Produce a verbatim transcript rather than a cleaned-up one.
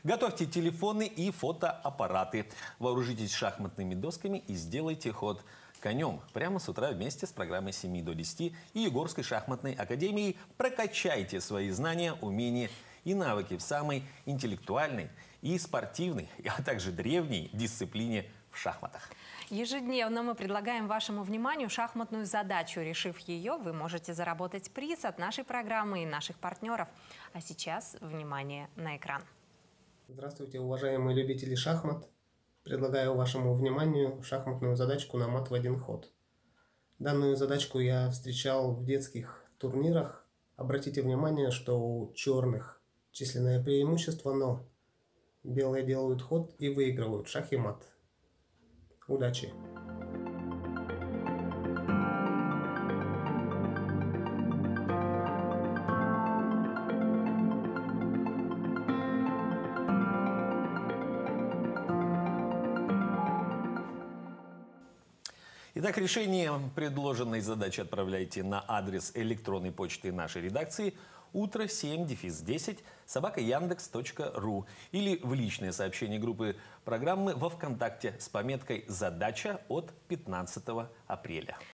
Готовьте телефоны и фотоаппараты. Вооружитесь шахматными досками и сделайте ход конем. Прямо с утра вместе с программой с семи до десяти и Югорской шахматной академией прокачайте свои знания, умения и навыки в самой интеллектуальной и спортивной, а также древней дисциплине в шахматах. Ежедневно мы предлагаем вашему вниманию шахматную задачу. Решив ее, вы можете заработать приз от нашей программы и наших партнеров. А сейчас внимание на экран. Здравствуйте, уважаемые любители шахмат. Предлагаю вашему вниманию шахматную задачку на мат в один ход. Данную задачку я встречал в детских турнирах. Обратите внимание, что у черных численное преимущество, но белые делают ход и выигрывают шах и мат. Удачи! Итак, решение предложенной задачи отправляйте на адрес электронной почты нашей редакции утро семь десять собака яндекс точка ру или в личное сообщение группы программы во ВКонтакте с пометкой «Задача от пятнадцатого апреля».